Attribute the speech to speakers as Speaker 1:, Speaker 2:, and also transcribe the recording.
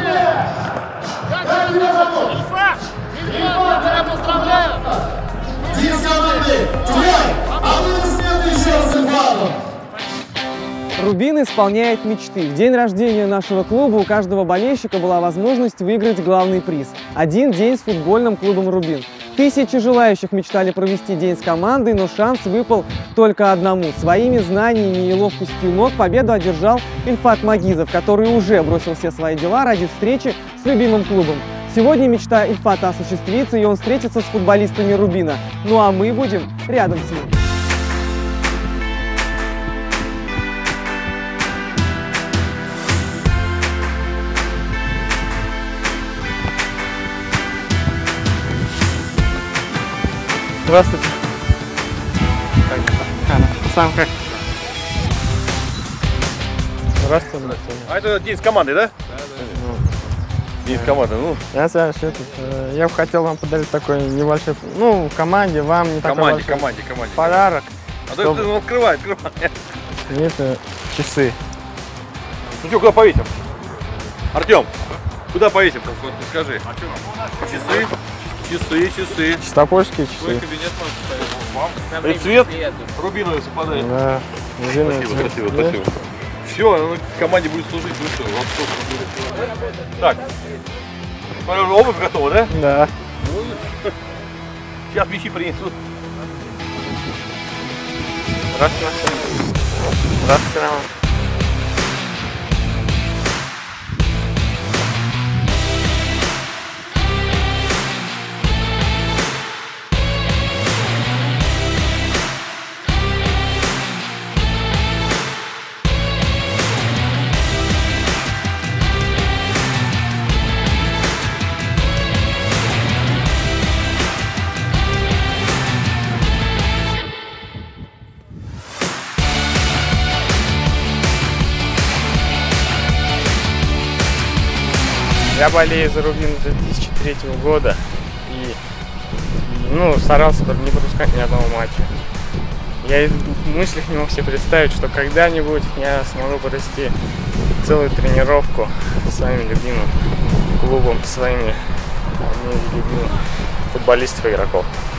Speaker 1: Тебя поздравляю!
Speaker 2: День команды твой! Аплодисменты еще раз Ильфату!
Speaker 3: Рубин исполняет мечты. В день рождения нашего клуба у каждого болельщика была возможность выиграть главный приз – один день с футбольным клубом «Рубин». Тысячи желающих мечтали провести день с командой, но шанс выпал только одному. Своими знаниями и ловкостью ног победу одержал Ильфат Магизов, который уже бросил все свои дела ради встречи с любимым клубом. Сегодня мечта Ильфата осуществится, и он встретится с футболистами «Рубина». Ну а мы будем рядом с ним.
Speaker 4: Здравствуйте. Сам как? Здравствуйте.
Speaker 5: А это день с командой, да? День с командой, ну.
Speaker 4: Я знаю, что это. Я бы хотел вам подарить такой небольшой, ну, команде, вам не такой
Speaker 5: Команде.
Speaker 4: подарок.
Speaker 5: А то ты открывай.
Speaker 4: Это часы.
Speaker 5: Ну что, куда повесим? Артем, куда повесим? Скажи. Часы.
Speaker 4: Чистопольские часы.
Speaker 5: И цвет рубиновый совпадает.
Speaker 4: Да.
Speaker 5: Красиво. Все, оно команде будет служить, ну что, так. Обувь готова, да?
Speaker 4: Да.
Speaker 5: Сейчас мячи принесут.
Speaker 4: Здравствуйте. Я болею за Рубин с 2003 года и старался не пропускать ни одного матча. Я в мыслях не мог себе представить, что когда-нибудь я смогу провести целую тренировку с своим любимым клубом, своими любимыми футболистами и игроков.